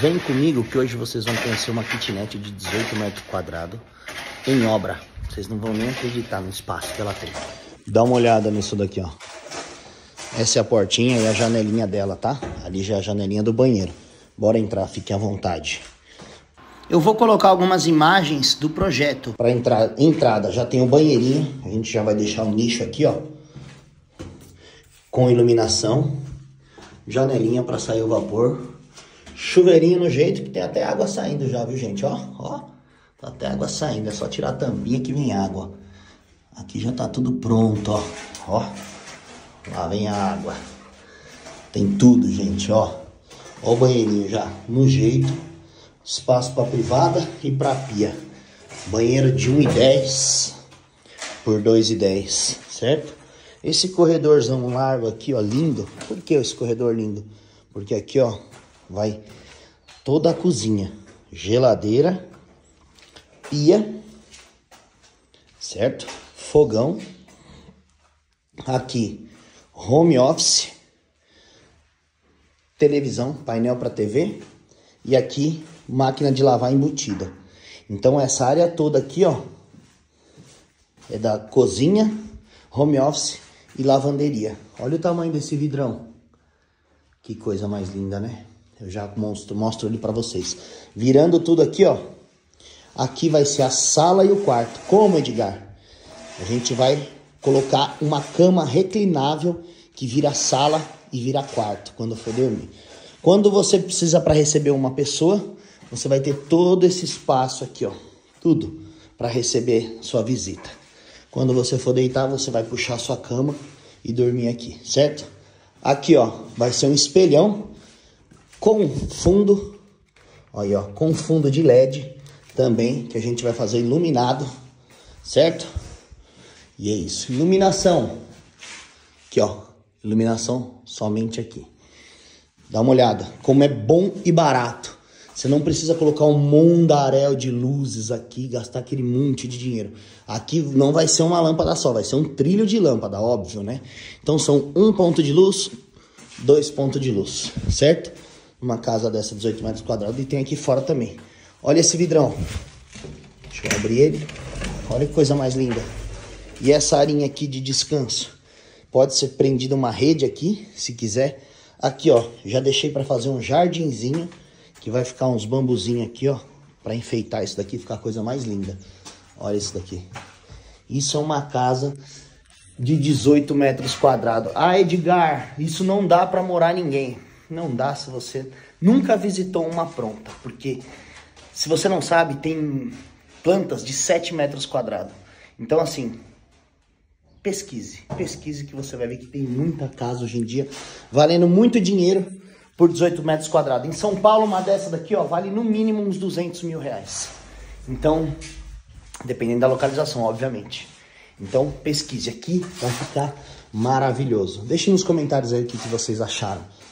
Vem comigo que hoje vocês vão conhecer uma kitnet de 18 metros quadrados em obra. Vocês não vão nem acreditar no espaço que ela tem. Dá uma olhada nisso daqui, ó. Essa é a portinha e a janelinha dela, tá? Ali já é a janelinha do banheiro. Bora entrar, fique à vontade. Eu vou colocar algumas imagens do projeto. Para entrada já tem o banheirinho. A gente já vai deixar um nicho aqui, ó. Com iluminação. Janelinha para sair o vapor. Chuveirinho no jeito que tem até água saindo já, viu, gente? Ó, ó. Tá até água saindo. É só tirar a tampinha que vem água. Aqui já tá tudo pronto, ó. Ó. Lá vem a água. Tem tudo, gente, ó. Ó o banheirinho já no jeito. Espaço para privada e para pia. Banheiro de 1,10 por 2,10, certo? Esse corredorzão largo aqui, ó, lindo. Por que esse corredor lindo? Porque aqui, ó, vai toda a cozinha. Geladeira, pia, certo? Fogão. Aqui, home office, televisão, painel para TV. E aqui, máquina de lavar embutida. Então essa área toda aqui, ó, é da cozinha, home office e lavanderia. Olha o tamanho desse vidrão. Que coisa mais linda, né? Eu já mostro ali pra vocês. Virando tudo aqui, ó. Aqui vai ser a sala e o quarto. Como, Edgar? A gente vai colocar uma cama reclinável que vira sala e vira quarto quando for dormir. Quando você precisa para receber uma pessoa, você vai ter todo esse espaço aqui, ó. Tudo para receber sua visita. Quando você for deitar, você vai puxar sua cama e dormir aqui, certo? Aqui, ó, vai ser um espelhão com fundo, olha, ó, com fundo de LED também, que a gente vai fazer iluminado, certo? E é isso. Iluminação. Aqui, ó, iluminação somente aqui. Dá uma olhada, como é bom e barato. Você não precisa colocar um mundaréu de luzes aqui, gastar aquele monte de dinheiro. Aqui não vai ser uma lâmpada só, vai ser um trilho de lâmpada, óbvio, né? Então são 1 ponto de luz, 2 pontos de luz, certo? Uma casa dessa, 18 metros quadrados, e tem aqui fora também. Olha esse vidrão. Deixa eu abrir ele. Olha que coisa mais linda. E essa arinha aqui de descanso. Pode ser prendida uma rede aqui, se quiser. Aqui, ó, já deixei para fazer um jardinzinho. Que vai ficar uns bambuzinhos aqui, ó. Pra enfeitar isso daqui, ficar a coisa mais linda. Olha isso daqui. Isso é uma casa de 18 metros quadrados. Ah, Edgar, isso não dá pra morar ninguém. Não dá se você nunca visitou uma pronta. Porque, se você não sabe, tem plantas de 7 metros quadrados. Então, assim, pesquise. Pesquise que você vai ver que tem muita casa hoje em dia. Valendo muito dinheiro. Por 18 metros quadrados. Em São Paulo, uma dessa daqui, ó, vale no mínimo uns 200 mil reais. Então, dependendo da localização, obviamente. Então, pesquise aqui, vai ficar maravilhoso. Deixem nos comentários aí o que vocês acharam.